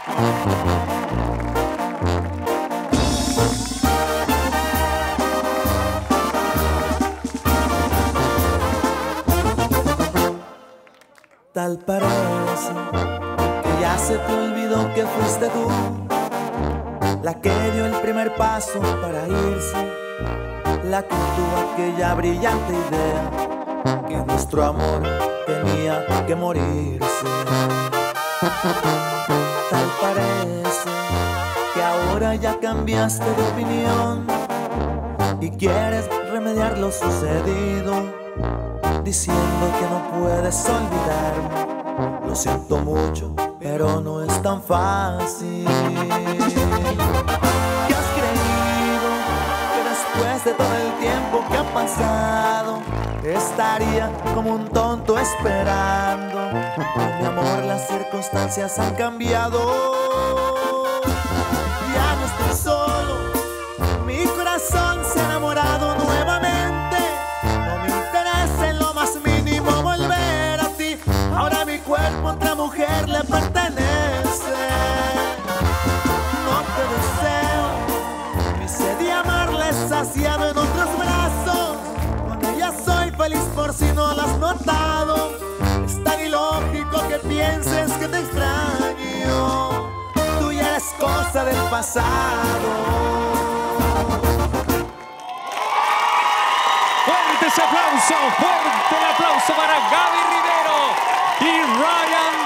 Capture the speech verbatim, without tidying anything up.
Tal parece que ya se te olvidó que fuiste tú la que dio el primer paso para irse, la que tuvo aquella brillante idea que nuestro amor tenía que morirse. Tal parece que ahora ya cambiaste de opinión y quieres remediar lo sucedido, diciendo que no puedes olvidarme. Lo siento mucho, pero no es tan fácil. ¿Qué has creído? Que después de todo el tiempo que ha pasado estaría como un tonto esperando. Mi amor, las circunstancias han cambiado. Ya no estoy solo, mi corazón se ha enamorado nuevamente. No me interesa en lo más mínimo volver a ti. Ahora mi cuerpo a otra mujer le pertenece. No te deseo, mi sed de amarla es saciado en otros brazos. Con ella soy feliz por si no la has notado. Es tan ilógico que pienses que te extraño. Tú ya eres cosa del pasado. Fuerte ese aplauso, fuerte el aplauso para Gaby Rivero y Ryan